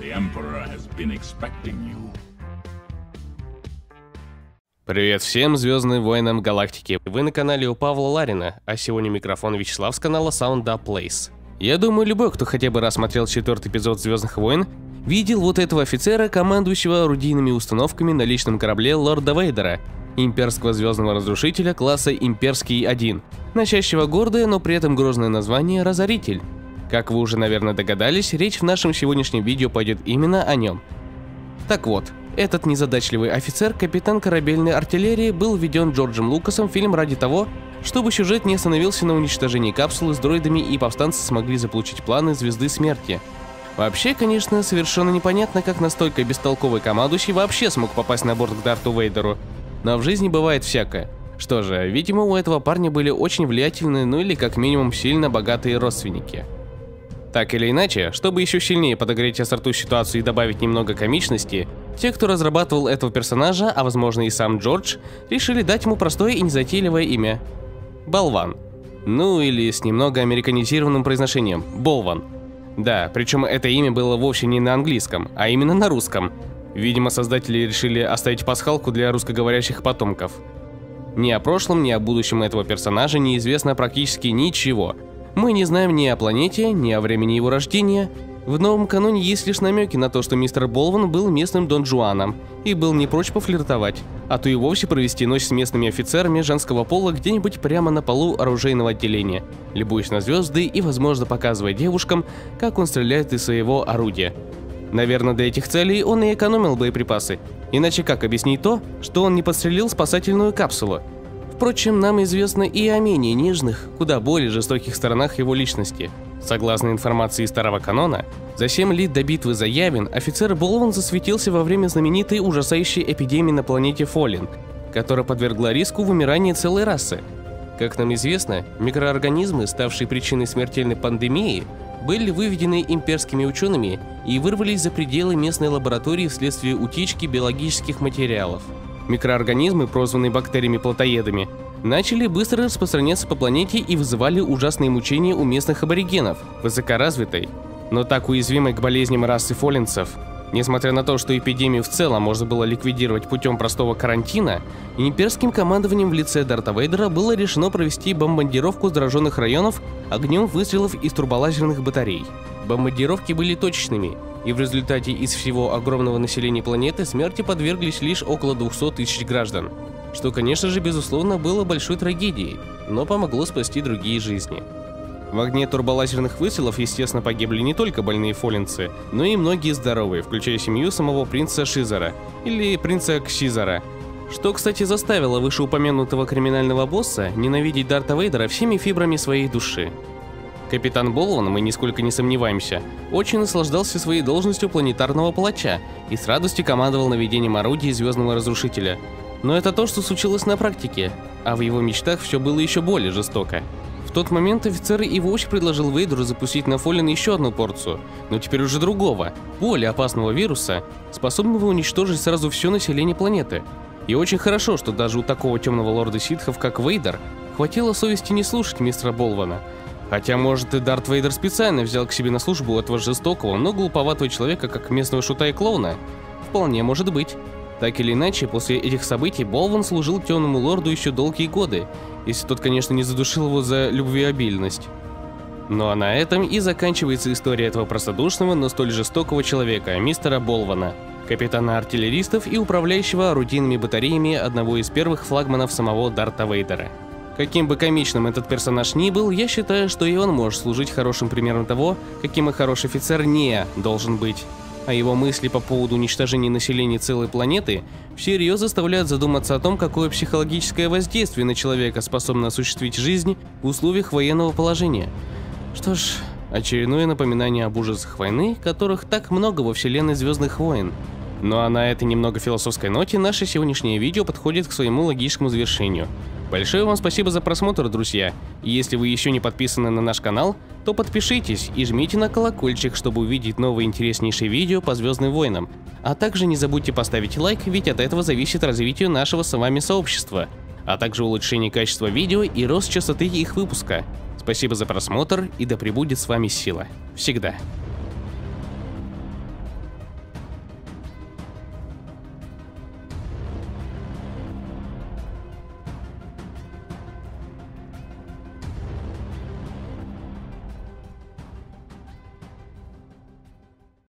Привет всем звездным воинам галактики. Вы на канале у Павла Ларина, а сегодня микрофон Вячеслав с канала Sound Up Plays. Я думаю, любой, кто хотя бы раз смотрел 4-й эпизод Звездных войн, видел вот этого офицера, командующего орудийными установками на личном корабле Лорда Вейдера, имперского звездного разрушителя класса Имперский-1, носящего гордое, но при этом грозное название Разоритель. Как вы уже, наверное, догадались, речь в нашем сегодняшнем видео пойдет именно о нем. Так вот, этот незадачливый офицер, капитан корабельной артиллерии, был введен Джорджем Лукасом в фильм ради того, чтобы сюжет не остановился на уничтожении капсулы с дроидами и повстанцы смогли заполучить планы Звезды Смерти. Вообще, конечно, совершенно непонятно, как настолько бестолковый командующий вообще смог попасть на борт к Дарту Вейдеру. Но в жизни бывает всякое. Что же, видимо, у этого парня были очень влиятельные, ну или как минимум сильно богатые родственники. Так или иначе, чтобы еще сильнее подогреть остроту ситуации и добавить немного комичности, те, кто разрабатывал этого персонажа, а возможно и сам Джордж, решили дать ему простое и незатейливое имя – Болван. Ну или с немного американизированным произношением – Болван. Да, причем это имя было вовсе не на английском, а именно на русском. Видимо, создатели решили оставить пасхалку для русскоговорящих потомков. Ни о прошлом, ни о будущем этого персонажа неизвестно практически ничего. Мы не знаем ни о планете, ни о времени его рождения. В новом каноне есть лишь намеки на то, что мистер Болван был местным Дон Жуаном и был не прочь пофлиртовать, а то и вовсе провести ночь с местными офицерами женского пола где-нибудь прямо на полу оружейного отделения, любуясь на звезды и, возможно, показывая девушкам, как он стреляет из своего орудия. Наверное, для этих целей он и экономил боеприпасы, иначе как объяснить то, что он не подстрелил спасательную капсулу? Впрочем, нам известно и о менее нежных, куда более жестоких сторонах его личности. Согласно информации из старого канона, за 7 лет до битвы за Явин офицер Болван засветился во время знаменитой ужасающей эпидемии на планете Фолин, которая подвергла риску вымирания целой расы. Как нам известно, микроорганизмы, ставшие причиной смертельной пандемии, были выведены имперскими учеными и вырвались за пределы местной лаборатории вследствие утечки биологических материалов. Микроорганизмы, прозванные бактериями-плотоедами, начали быстро распространяться по планете и вызывали ужасные мучения у местных аборигенов, высокоразвитой, но так уязвимой к болезням расы фолинцев. Несмотря на то, что эпидемию в целом можно было ликвидировать путем простого карантина, имперским командованием в лице Дарта Вейдера было решено провести бомбардировку зараженных районов огнем выстрелов из турболазерных батарей. Бомбардировки были точечными, и в результате из всего огромного населения планеты смерти подверглись лишь около 200 тысяч граждан, что, конечно же, безусловно, было большой трагедией, но помогло спасти другие жизни. В огне турболазерных выстрелов, естественно, погибли не только больные фолинцы, но и многие здоровые, включая семью самого принца Шизара, или принца Ксизара, что, кстати, заставило вышеупомянутого криминального босса ненавидеть Дарта Вейдера всеми фибрами своей души. Капитан Болван, мы нисколько не сомневаемся, очень наслаждался своей должностью планетарного палача и с радостью командовал наведением орудий Звездного Разрушителя. Но это то, что случилось на практике, а в его мечтах все было еще более жестоко. В тот момент офицер и вовсе предложил Вейдеру запустить на Фолин еще одну порцию, но теперь уже другого, более опасного вируса, способного уничтожить сразу все население планеты. И очень хорошо, что даже у такого темного лорда ситхов, как Вейдер, хватило совести не слушать мистера Болвана. Хотя, может, и Дарт Вейдер специально взял к себе на службу этого жестокого, но глуповатого человека, как местного шута и клоуна? Вполне может быть. Так или иначе, после этих событий Болван служил темному лорду еще долгие годы, если тот, конечно, не задушил его за любвеобильность. Ну а на этом и заканчивается история этого простодушного, но столь жестокого человека, мистера Болвана, капитана артиллеристов и управляющего орудийными батареями одного из первых флагманов самого Дарта Вейдера. Каким бы комичным этот персонаж ни был, я считаю, что и он может служить хорошим примером того, каким и хороший офицер не должен быть. А его мысли по поводу уничтожения населения целой планеты всерьез заставляют задуматься о том, какое психологическое воздействие на человека способно осуществить жизнь в условиях военного положения. Что ж, очередное напоминание об ужасах войны, которых так много во вселенной Звездных войн. Ну а на этой немного философской ноте наше сегодняшнее видео подходит к своему логическому завершению. Большое вам спасибо за просмотр, друзья, и если вы еще не подписаны на наш канал, то подпишитесь и жмите на колокольчик, чтобы увидеть новые интереснейшие видео по Звездным войнам, а также не забудьте поставить лайк, ведь от этого зависит развитие нашего с вами сообщества, а также улучшение качества видео и рост частоты их выпуска. Спасибо за просмотр, и да пребудет с вами сила. Всегда.